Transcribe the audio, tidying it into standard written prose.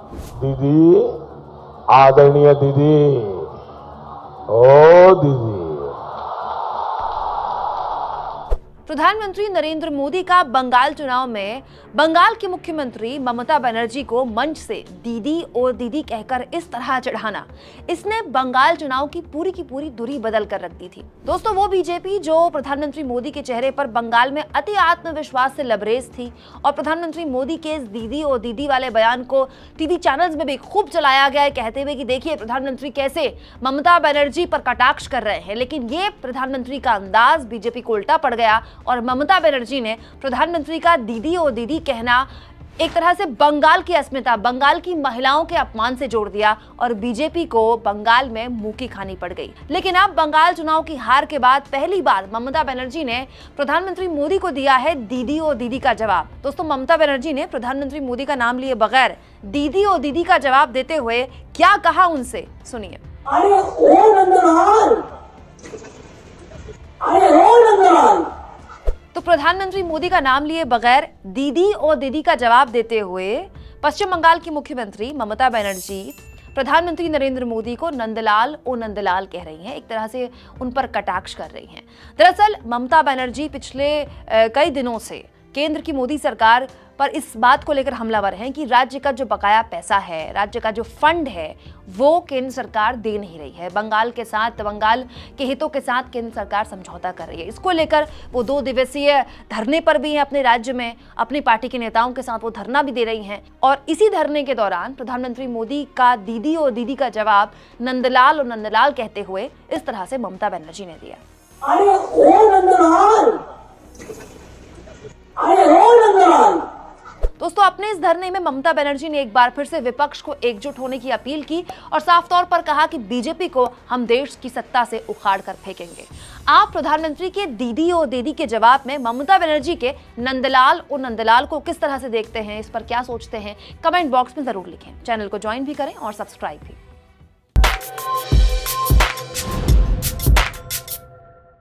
दीदी, आदरणीय दीदी, ओ दीदी। प्रधानमंत्री नरेंद्र मोदी का बंगाल चुनाव में बंगाल की मुख्यमंत्री ममता बनर्जी को मंच से दीदी और दीदी कहकर इस तरह चढ़ाना, इसने बंगाल चुनाव की पूरी दूरी बदल कर रख दी थी। दोस्तों, वो बीजेपी जो प्रधानमंत्री मोदी के चेहरे पर बंगाल में अति आत्मविश्वास से लबरेज थी और प्रधानमंत्री मोदी के इस दीदी और दीदी वाले बयान को टीवी चैनल्स में भी खूब चलाया गया है, कहते हुए कि देखिए प्रधानमंत्री कैसे ममता बनर्जी पर कटाक्ष कर रहे हैं। लेकिन ये प्रधानमंत्री का अंदाज बीजेपी को उल्टा पड़ गया और ममता बनर्जी ने प्रधानमंत्री का दीदी और दीदी कहना एक तरह से बंगाल की अस्मिता, बंगाल की महिलाओं के अपमान से जोड़ दिया और बीजेपी को बंगाल में मुंह की खानी पड़ गई। लेकिन अब बंगाल चुनाव की हार के बाद पहली बार ममता बनर्जी ने प्रधानमंत्री मोदी को दिया है दीदी और दीदी का जवाब। दोस्तों, ममता बनर्जी ने प्रधानमंत्री मोदी का नाम लिए बगैर दीदी और दीदी का जवाब देते हुए क्या कहा, उनसे सुनिए। तो प्रधानमंत्री मोदी का नाम लिए बगैर दीदी और दीदी का जवाब देते हुए पश्चिम बंगाल की मुख्यमंत्री ममता बनर्जी प्रधानमंत्री नरेंद्र मोदी को नंदलाल ओ नंदलाल कह रही हैं, एक तरह से उन पर कटाक्ष कर रही हैं। दरअसल ममता बनर्जी पिछले कई दिनों से केंद्र की मोदी सरकार पर इस बात को लेकर हमलावर हैं कि राज्य का जो बकाया पैसा है, राज्य का जो फंड है, वो केंद्र सरकार दे नहीं रही है। बंगाल के साथ, बंगाल के हितों के साथ केंद्र सरकार समझौता कर रही है। इसको लेकर वो 2 दिवसीय धरने पर भी हैं अपने राज्य में, अपनी पार्टी के नेताओं के साथ वो धरना भी दे रही हैं। और इसी धरने के दौरान प्रधानमंत्री मोदी का दीदी और दीदी का जवाब नंदलाल और नंदलाल कहते हुए इस तरह से ममता बनर्जी ने दिया। अरे ओ नंदलाल, अरे ओ नंदलाल। दोस्तों, अपने इस धरने में ममता बनर्जी ने एक बार फिर से विपक्ष को एकजुट होने की अपील की और साफ तौर पर कहा कि बीजेपी को हम देश की सत्ता से उखाड़ कर फेंकेंगे। आप प्रधानमंत्री के दीदी और दीदी के जवाब में ममता बनर्जी के नंदलाल और नंदलाल को किस तरह से देखते हैं, इस पर क्या सोचते हैं, कमेंट बॉक्स में जरूर लिखें। चैनल को ज्वाइन भी करें और सब्सक्राइब भी।